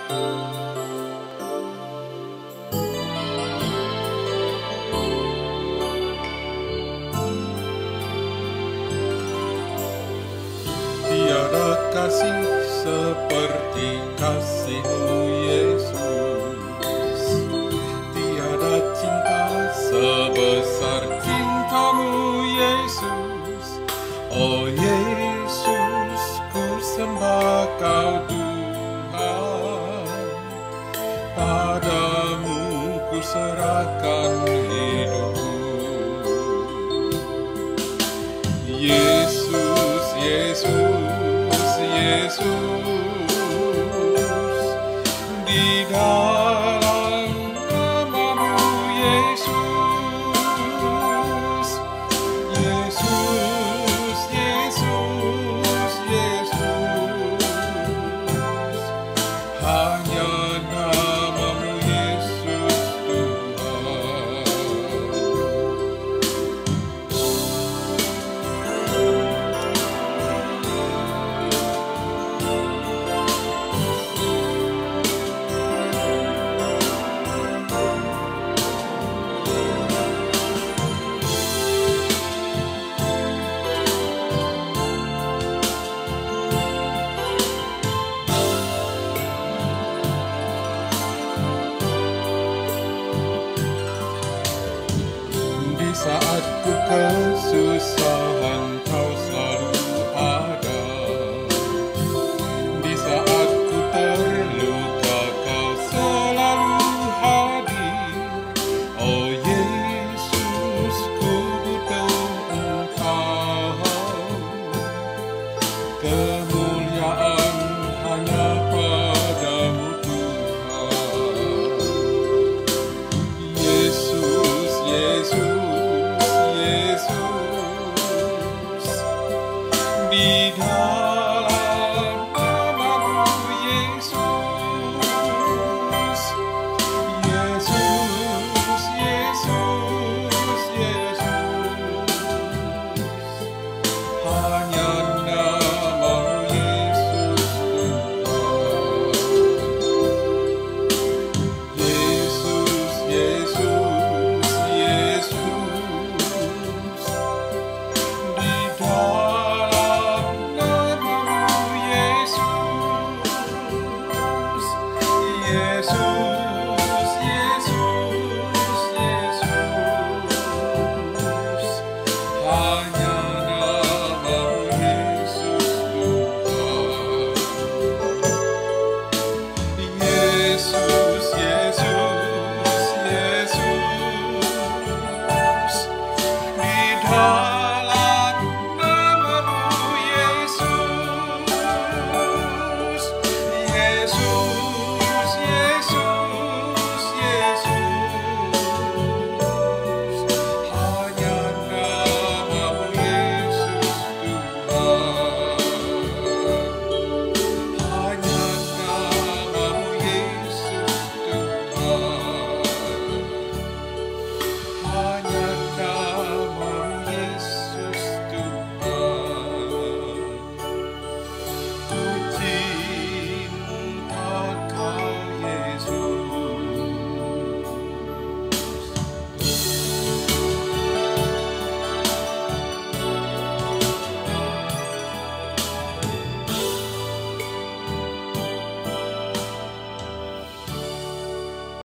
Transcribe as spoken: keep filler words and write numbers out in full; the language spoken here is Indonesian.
Tiada kasih seperti kasih-Mu Yesus, tiada cinta sebesar cinta-Mu Yesus. Oh Yesus, ku sembah Kau Tuhan, padamu ku serahkan hidupku. Yesus, Yesus, Yesus, di dalam nama-Mu Yesus, Yesus, Yesus, Yesus, hanya nama-Mu Yesus Tuhan. Di saat ku kesusahan, Kau selalu ada. Di saat ku terluka, Kau selalu hadir. Oh Yesus, ku butuh Engkau. Kemuliaan hanya padamu Tuhan. Yesus, Yesus, Yesus, di